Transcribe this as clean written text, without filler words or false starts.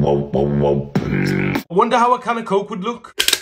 Wonder how a can of Coke would look.